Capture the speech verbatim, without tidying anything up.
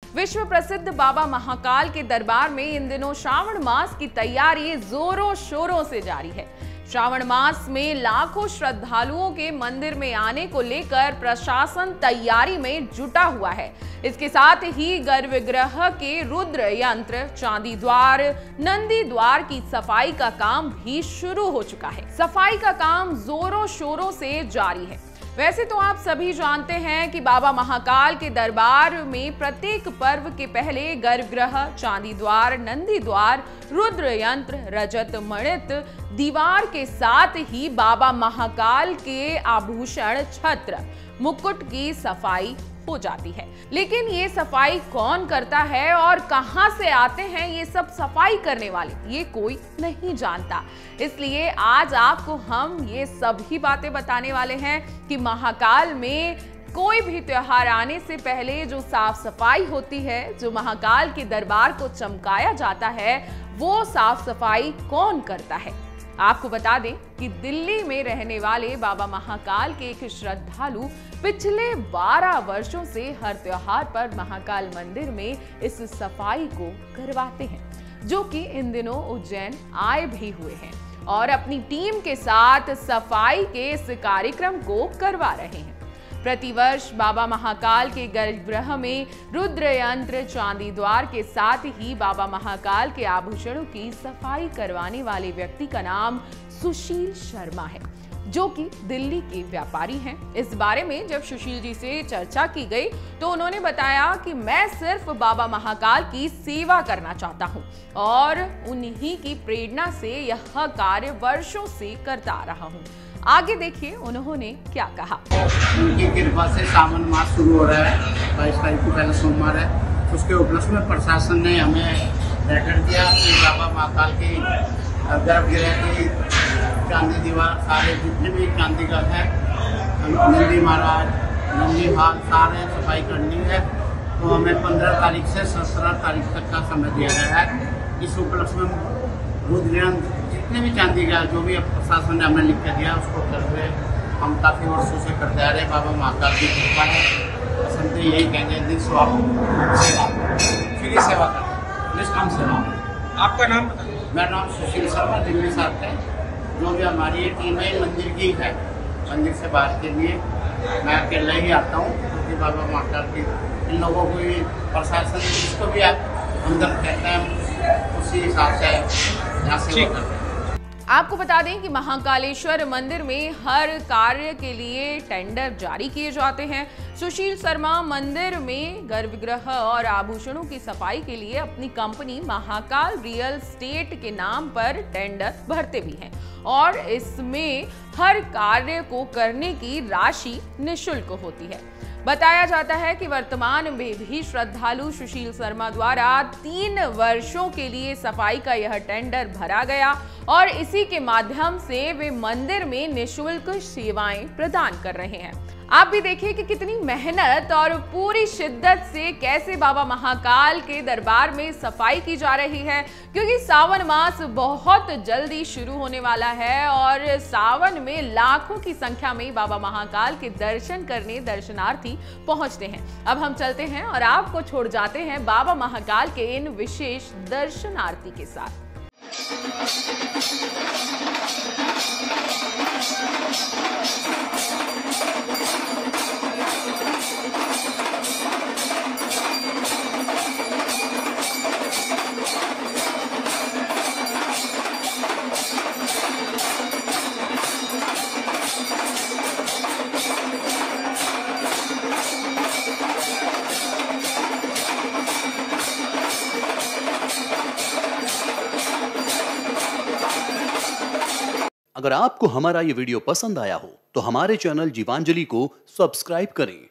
विश्व प्रसिद्ध बाबा महाकाल के दरबार में इन दिनों श्रावण मास की तैयारी जोरों शोरों से जारी है। श्रावण मास में लाखों श्रद्धालुओं के मंदिर में आने को लेकर प्रशासन तैयारी में जुटा हुआ है। इसके साथ ही गर्भगृह के रुद्र यंत्र, चांदी द्वार, नंदी द्वार की सफाई का काम भी शुरू हो चुका है। सफाई का काम जोरों शोरों से जारी है। वैसे तो आप सभी जानते हैं कि बाबा महाकाल के दरबार में प्रत्येक पर्व के पहले गर्भगृह, चांदी द्वार, नंदी द्वार, रुद्र यंत्र, रजत मणित दीवार के साथ ही बाबा महाकाल के आभूषण, छत्र, मुकुट की सफाई हो जाती है। लेकिन ये सफाई कौन करता है और कहां से आते हैं ये सब सफाई करने वाले, ये कोई नहीं जानता। इसलिए आज आपको हम ये सभी बातें बताने वाले हैं कि महाकाल में कोई भी त्योहार आने से पहले जो साफ सफाई होती है, जो महाकाल के दरबार को चमकाया जाता है, वो साफ सफाई कौन करता है। आपको बता दें कि दिल्ली में रहने वाले बाबा महाकाल के एक श्रद्धालु पिछले बारह वर्षों से हर त्योहार पर महाकाल मंदिर में इस सफाई को करवाते हैं, जो कि इन दिनों उज्जैन आए भी हुए हैं और अपनी टीम के साथ सफाई के इस कार्यक्रम को करवा रहे हैं। प्रतिवर्ष बाबा महाकाल के गर्भगृह में रुद्र यंत्र, चांदी द्वार के साथ ही बाबा महाकाल के आभूषणों की सफाई करवाने वाले व्यक्ति का नाम सुशील शर्मा है, जो कि दिल्ली के व्यापारी हैं। इस बारे में जब सुशील जी से चर्चा की गई तो उन्होंने बताया कि मैं सिर्फ बाबा महाकाल की सेवा करना चाहता हूं और उन्हीं की प्रेरणा से यह कार्य वर्षों से करता आ रहा हूं। आगे देखिए उन्होंने क्या कहा। उनकी कृपा से सावन मास शुरू हो रहा है, बाईस तारीख को पहले सोमवार है। उसके उपलक्ष्य में प्रशासन ने हमें लेटर दिया कि बाबा महाकाल की गर्भगृह की चांदी दीवार, सारे जितने भी चांदी का है, नंदी महाराज, नंदी भाग, सारे सफाई करनी है। तो हमें पंद्रह तारीख से सत्रह तारीख तक का समय दिया गया है। इस उपलक्ष्य में रुद्र जितने भी चांदी का जो भी प्रशासन ने हमें लिख कर दिया उसको करते हम काफ़ी वर्षों से करते आ रहे। बाबा महाकाल की कृपा है, हम तो यही कहेंगे निस्वार्थ सेवा, फ्री सेवा करते, निष्काम सेवा। आपका नाम बताइए। मेरा नाम सुशील शर्मा, दिल्ली से आते हैं। जो भी हमारी ये टीम है मंदिर की है, मंदिर से बाहर के लिए मैं अकेला ही आता हूँ, क्योंकि बाबा महाकाल की इन लोगों को भी प्रशासन जिसको भी आप अंदर कहते हैं उसी हिसाब से यहाँ सेवा करते हैं। आपको बता दें कि महाकालेश्वर मंदिर में हर कार्य के लिए टेंडर जारी किए जाते हैं। सुशील शर्मा मंदिर में गर्भगृह और आभूषणों की सफाई के लिए अपनी कंपनी महाकाल रियल स्टेट के नाम पर टेंडर भरते भी हैं और इसमें हर कार्य को करने की राशि निःशुल्क होती है। बताया जाता है कि वर्तमान में भी श्रद्धालु सुशील शर्मा द्वारा तीन वर्षों के लिए सफाई का यह टेंडर भरा गया और इसी के माध्यम से वे मंदिर में निःशुल्क सेवाएं प्रदान कर रहे हैं। आप भी देखिए कि कितनी मेहनत और पूरी शिद्दत से कैसे बाबा महाकाल के दरबार में सफाई की जा रही है, क्योंकि सावन मास बहुत जल्दी शुरू होने वाला है और सावन में लाखों की संख्या में बाबा महाकाल के दर्शन करने दर्शनार्थी पहुंचते हैं। अब हम चलते हैं और आपको छोड़ जाते हैं बाबा महाकाल के इन विशेष दर्शनार्थी के साथ। अगर आपको हमारा ये वीडियो पसंद आया हो तो हमारे चैनल जीवांजलि को सब्सक्राइब करें।